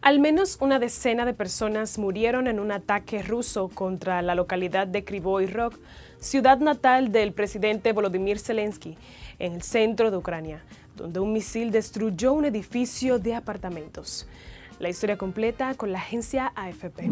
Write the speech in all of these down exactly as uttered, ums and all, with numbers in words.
Al menos una decena de personas murieron en un ataque ruso contra la localidad de Kryvyi Rog, ciudad natal del presidente Volodymyr Zelensky, en el centro de Ucrania, donde un misil destruyó un edificio de apartamentos. La historia completa con la agencia A F P.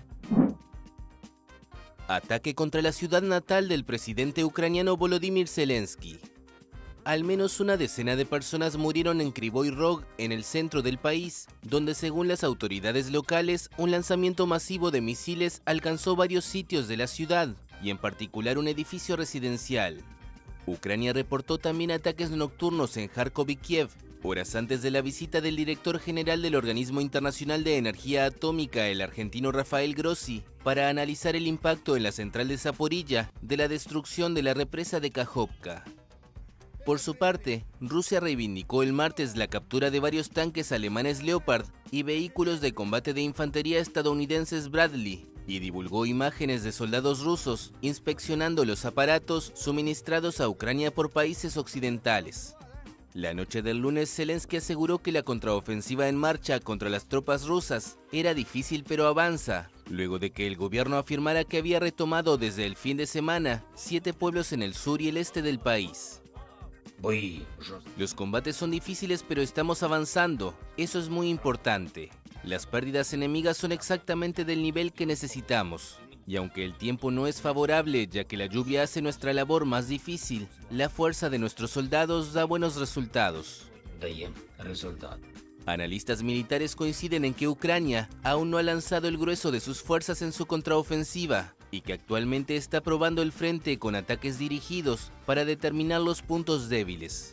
Ataque contra la ciudad natal del presidente ucraniano Volodymyr Zelensky. Al menos una decena de personas murieron en Kryvyi Rog, en el centro del país, donde según las autoridades locales, un lanzamiento masivo de misiles alcanzó varios sitios de la ciudad, y en particular un edificio residencial. Ucrania reportó también ataques nocturnos en Kharkov y Kiev, horas antes de la visita del director general del Organismo Internacional de Energía Atómica, el argentino Rafael Grossi, para analizar el impacto en la central de Zaporilla de la destrucción de la represa de Kakhovka. Por su parte, Rusia reivindicó el martes la captura de varios tanques alemanes Leopard y vehículos de combate de infantería estadounidenses Bradley, y divulgó imágenes de soldados rusos inspeccionando los aparatos suministrados a Ucrania por países occidentales. La noche del lunes, Zelensky aseguró que la contraofensiva en marcha contra las tropas rusas era difícil pero avanza, luego de que el gobierno afirmara que había retomado desde el fin de semana siete pueblos en el sur y el este del país. Los combates son difíciles, pero estamos avanzando. Eso es muy importante. Las pérdidas enemigas son exactamente del nivel que necesitamos. Y aunque el tiempo no es favorable, ya que la lluvia hace nuestra labor más difícil, la fuerza de nuestros soldados da buenos resultados. Analistas militares coinciden en que Ucrania aún no ha lanzado el grueso de sus fuerzas en su contraofensiva y que actualmente está probando el frente con ataques dirigidos para determinar los puntos débiles.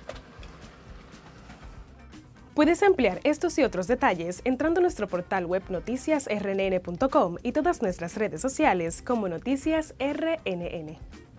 Puedes ampliar estos y otros detalles entrando a nuestro portal web noticias r n n punto com y todas nuestras redes sociales como Noticias R N N.